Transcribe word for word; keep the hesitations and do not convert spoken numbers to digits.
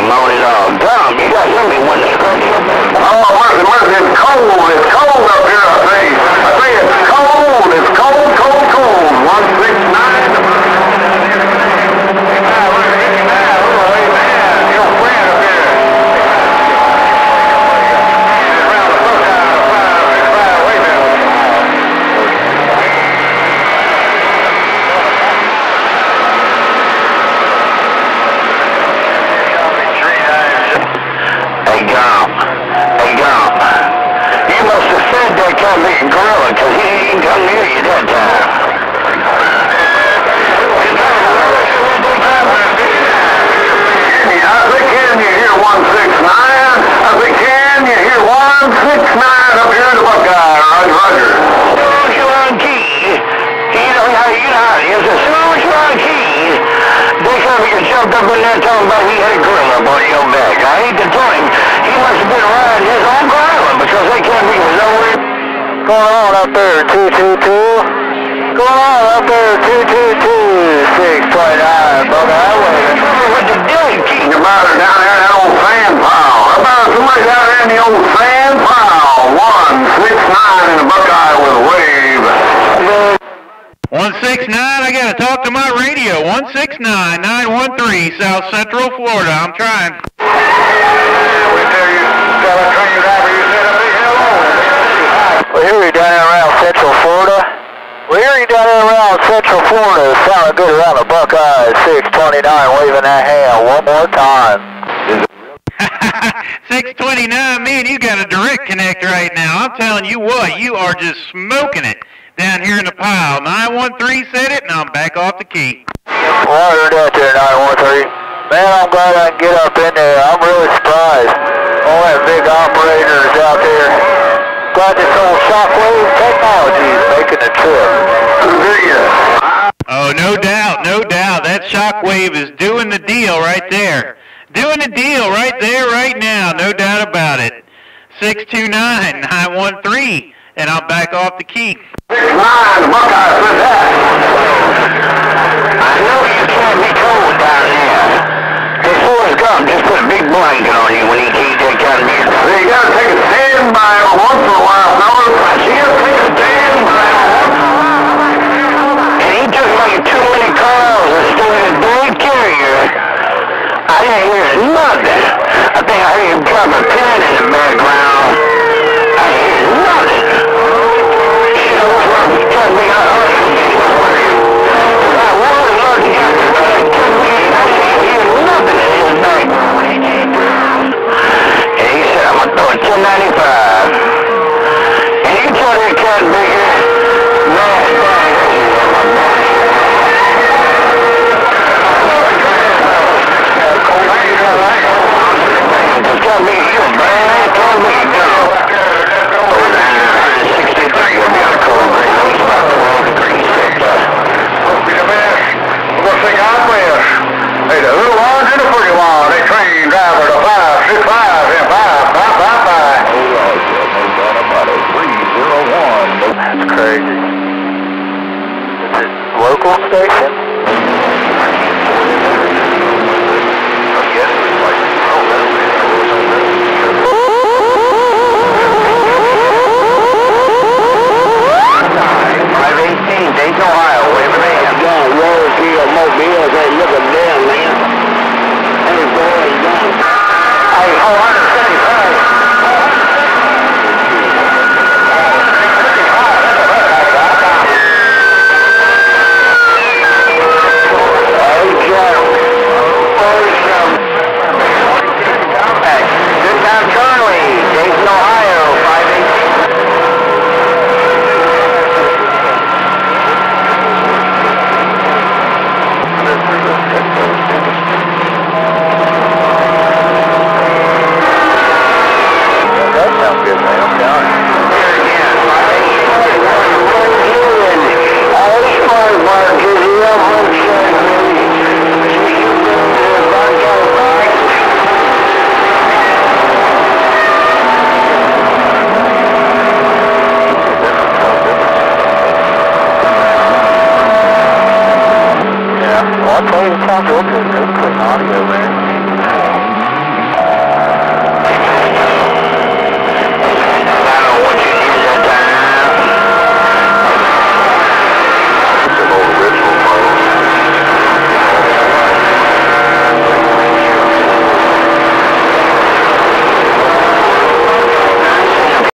mowing it off. Tom, you got something you want to scratch up there? Oh, mercy, mercy, it's cold. It's cold up here, I think. I think it's cold. It's cold, cold, cold. one six nine. Gorilla, because he ain't come near you that time. I think, can you hear one six nine? I think, can you hear one six nine up here in the Buckeye? Roger, Roger. Soon as you're on key, you know how you know how it is. As soon as you're on key, they come here jumped up in there talking about he had a gorilla on your back. I hate to tell him, he must have been riding his own gorilla because they can't be nowhere. Going on up there, two two two. Going on up there, two two two, six twenty-nine, Buckeye Highway. What you doing, Keith? About it down there in that old sand pile. About somebody down there in the old sand pile. one six nine in the Buckeye with a wave. one six nine, I gotta talk to my radio. one six nine, nine one three, South Central Florida. I'm trying. We tell you, got a train driver, you said a big hello. We hear you down there around Central Florida. We hear you down there around Central Florida. It sounded good around the Buckeye, six twenty-nine, waving that hand one more time. six twenty-nine, man, you got a direct connect right now. I'm telling you what, you are just smoking it down here in the pile. nine one three said it, and I'm back off the key. Water out there, nine one three. Man, I'm glad I can get up in there. I'm really surprised. All that big operators out there. Glad this old Shockwave technology is making a trip. Oh, no doubt, no doubt. That Shockwave is doing the deal right there. Doing the deal right there, right now. No doubt about it. six two nine, nine one three, and I'm back off the key. six nine, the Buckeye said that. I know you can't be cold down there. This Forrest Gump just put a big blanket on you when he can't take out of music. So you gotta take a standby once in a while, fellas. I see you take a standby. And he took like too many calls and stayed in a big carrier. I didn't hear nothing. I think I heard him drop a pen in the background. I didn't hear nothing. You know what's wrong? He told me I heard him. I was looking at him, but I couldn't hear nothing in his background. And he said, I'm going to throw a ten ninety-five. And you tell that cat bigger, man, just tell me you, man, tell me you. sixty-three, you'll be on a cold break. It's about twelve degrees. What's the guy with? Hey, the little ones and the pretty ones. They train driver to five, six, five, and five, five, five, five. That's crazy. Is it local station? five eighteen, Dayton, Ohio, waving a hand. John Rose here, Mobile, they look at them, man. Hey, boy, John. Hey, hold on.